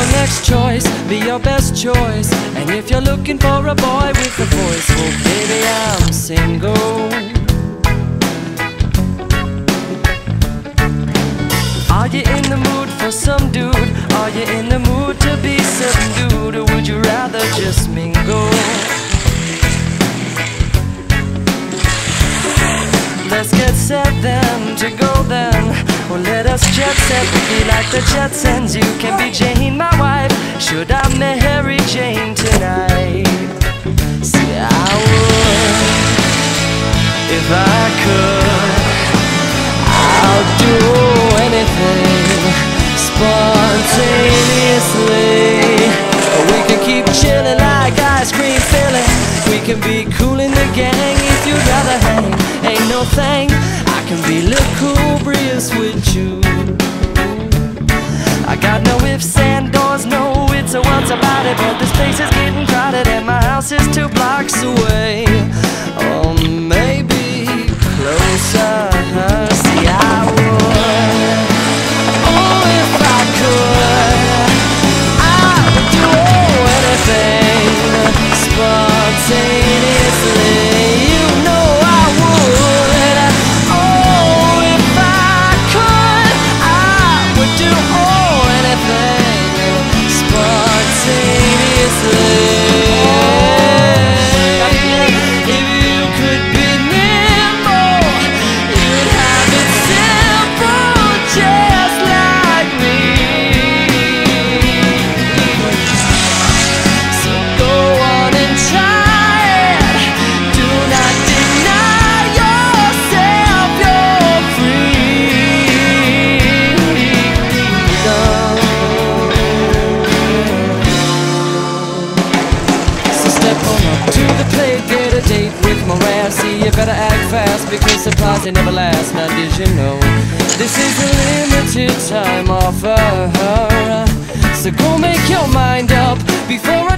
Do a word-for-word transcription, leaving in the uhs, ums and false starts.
your next choice, be your best choice. And if you're looking for a boy with a voice, well baby, I'm single. Are you in the mood for some dude? Are you in the mood to be subdued? Or would you rather just mingle? Let's get set then, to go then. Well, let us jet set, be like the Jetsons. You can be Jane, my wife. Should I marry Jane tonight? See, I would, if I could. I'll do anything spontaneously. We can keep chilling like ice cream filling. We can be cool in the gang if you'd rather hang. Ain't no thing, I can be lugubrious with you. I got no ifs and doors, no it's a once about it. But this place is getting crowded and my house is two blocks away. Or maybe closer. See, I would, oh if I could, I would do anything spontaneously. You know I would. Oh if I could, I would do anything spontaneously. See, you better act fast because supplies they never last. Now did you know this is a limited time offer? So go make your mind up before